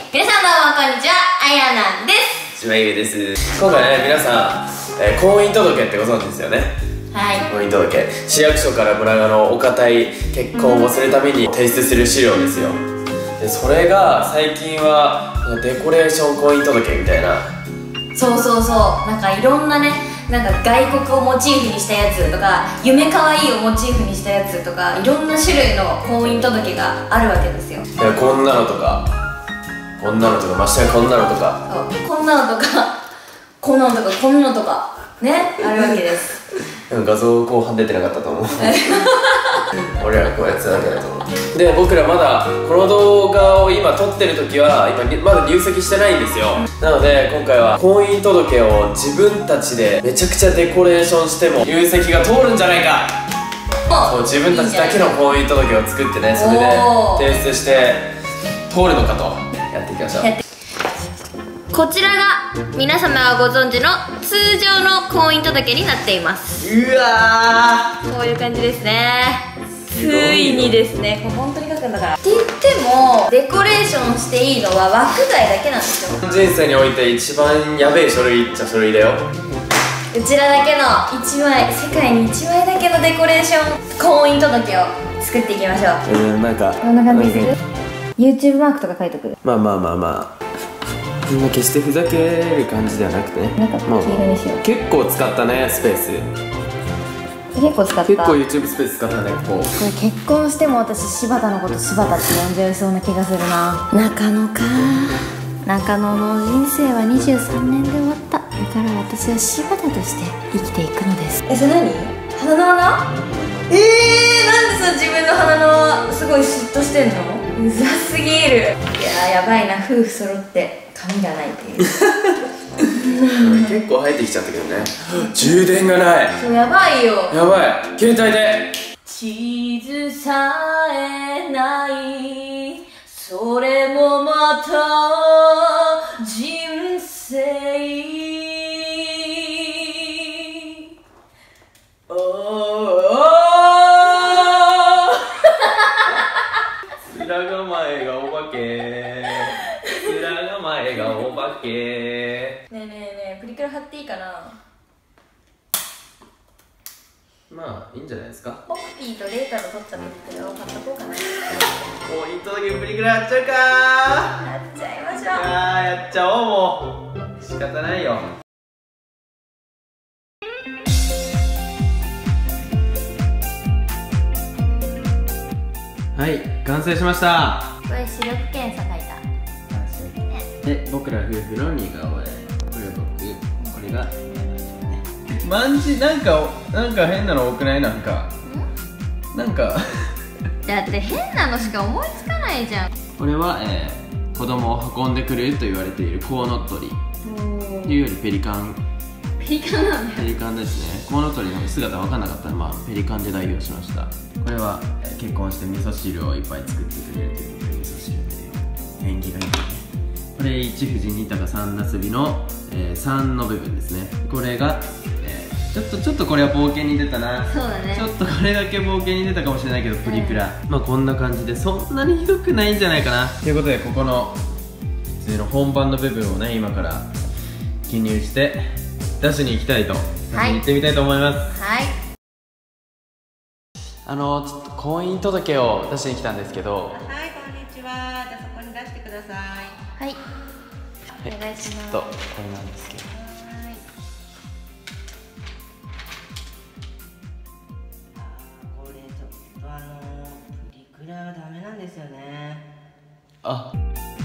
皆さんどうもこんにちは、あやなんです。 島優です。今回ね、皆さん、婚姻届ってご存知ですよね。 はい。 婚姻届、市役所から村のお堅い結婚をするために提出する資料ですよ。でそれが最近はデコレーション婚姻届みたいな。 そうそうそう、なんかいろんなね、なんか外国をモチーフにしたやつとか、夢かわいいをモチーフにしたやつとか、いろんな種類の婚姻届があるわけですよ。 こんなのとか、こんなのとか、ましてやこんなのとか、 そう、こんなのとか、こんなのとか、こんなのとかね、あるわけです。 画像後半出てなかったと思う。俺らこうやってただけだと思う。で、僕らまだこの動画を今撮ってる時は今まだ入籍してないんですよ。なので今回は婚姻届を自分たちでめちゃくちゃデコレーションしても入籍が通るんじゃないか。そう、自分たちだけの婚姻届を作ってね、それで提出して通るのかとやっていきましょう。 こちらが皆様がご存知の通常の婚姻届になっています。 うわー、 こういう感じですね。ついにですね、これ本当に書くんだからって言ってもデコレーションしていいのは枠外だけなんですよ。 人生において一番やべえ書類っちゃ書類だよ。 うちらだけの1枚、世界に1枚だけのデコレーション婚姻届を作っていきましょう。 なんかこんな感じでする？ YouTube マークとか書いとく。 まあ決してふざける感じではなくてね。 なんか黄色にしよう。 結構使ったね、スペース。 結構使った。 結構 YouTube スペース使ったね、ここ。 これ結婚しても私柴田のこと柴田って呼んじゃいそうな気がするな。中野か。中野の人生は23年で終わった。だから私は柴田として生きていくのです。それ何？鼻の穴？なんでさ、自分の鼻のすごい嫉妬してんの？うざすぎる。いやー、やばいな、夫婦揃って髪がないっていう。 結構生えてきちゃったけどね。充電がない。 そう、やばいよ。 やばい、携帯で地図さえない、それもまた人生。おー面構えがお化け、面構えがお化け。 ねえねえねえ、プリクラ貼っていいかな。 まあいいんじゃないですか。 ポッピーとレータの撮ったプリクラを貼っとこうかな。 婚姻届プリクラやっちゃうかやっちゃいましょう。 やっちゃおう。もう仕方ないよ。はい、完成しました。 これ視力検査書いた。 で、僕ら夫婦の似顔絵。これが僕、これがマンジ。なんか変なの多くない？なんかだって変なのしか思いつかないじゃん。 これは、子供を運んでくると言われているコウノトリというよりペリカン。 ペリカンなんだ。 ペリカンですね。コウノトリの姿分かんなかったら、ペリカンで代表しました。これは、結婚して味噌汁をいっぱい作ってくれるということで、味噌汁っていう縁起がいいね。これ一富士二鷹三なすびの、3の部分ですね。これが、ちょっとこれは冒険に出たな。 そうだね。 ちょっとこれだけ冒険に出たかもしれないけど、プリクラ、こんな感じでそんなにひどくないんじゃないかな。ということで、ここの普通の本番の部分をね、今から記入して出しに行きたいと、行ってみたいと思います。 はい。 ちょっと婚姻届を出しに来たんですけど。 はい、こんにちは。じゃあそこに出してください。 はい。お願いします。 ちょっとこれなんですけど。 これちょっとプリクラはダメなんですよね。 あ、